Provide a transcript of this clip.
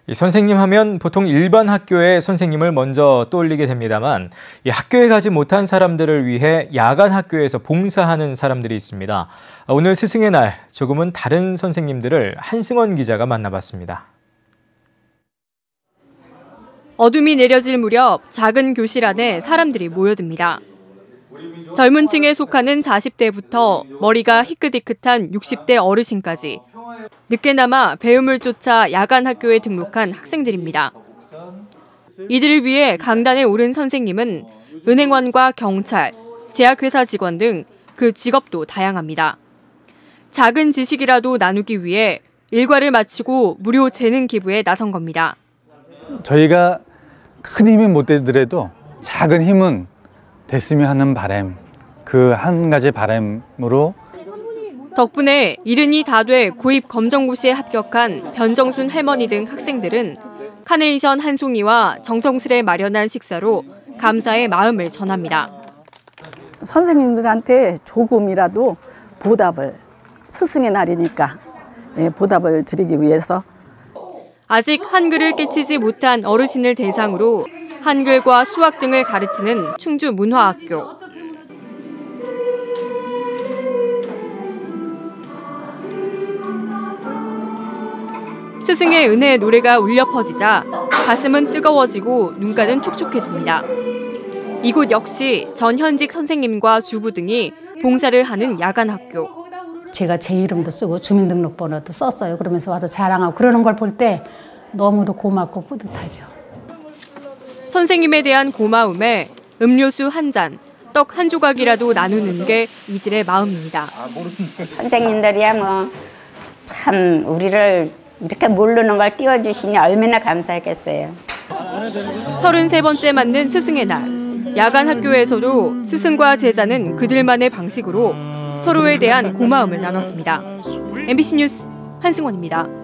이 선생님 하면 보통 일반 학교의 선생님을 먼저 떠올리게 됩니다만 이 학교에 가지 못한 사람들을 위해 야간 학교에서 봉사하는 사람들이 있습니다. 오늘 스승의 날, 조금은 다른 선생님들을 한승원 기자가 만나봤습니다. 어둠이 내려질 무렵 작은 교실 안에 사람들이 모여듭니다. 젊은 층에 속하는 40대부터 머리가 희끗희끗한 60대 어르신까지 늦게나마 배움을 쫓아 야간 학교에 등록한 학생들입니다. 이들을 위해 강단에 오른 선생님은 은행원과 경찰, 제약회사 직원 등 그 직업도 다양합니다. 작은 지식이라도 나누기 위해 일과를 마치고 무료 재능 기부에 나선 겁니다. 저희가 큰 힘은 못 되더라도 작은 힘은 됐으면 하는 바람, 그 한 가지 바람으로 덕분에 70이 다 돼 고입 검정고시에 합격한 변정순 할머니 등 학생들은 카네이션 한 송이와 정성스레 마련한 식사로 감사의 마음을 전합니다. 선생님들한테 조금이라도 보답을, 스승의 날이니까 보답을 드리기 위해서 아직 한글을 깨치지 못한 어르신을 대상으로 한글과 수학 등을 가르치는 충주문화학교. 스승의 은혜의 노래가 울려 퍼지자 가슴은 뜨거워지고 눈가는 촉촉해집니다. 이곳 역시 전현직 선생님과 주부 등이 봉사를 하는 야간 학교. 제가 제 이름도 쓰고 주민등록번호도 썼어요. 그러면서 와서 자랑하고 그러는 걸 볼 때 너무도 고맙고 뿌듯하죠. 선생님에 대한 고마움에 음료수 한 잔, 떡 한 조각이라도 나누는 게 이들의 마음입니다. 선생님들이야 뭐 참 우리를 이렇게 모르는 걸 띄워주시니 얼마나 감사했겠어요. 33번째 맞는 스승의 날. 야간 학교에서도 스승과 제자는 그들만의 방식으로 서로에 대한 고마움을 나눴습니다. MBC 뉴스 한승원입니다.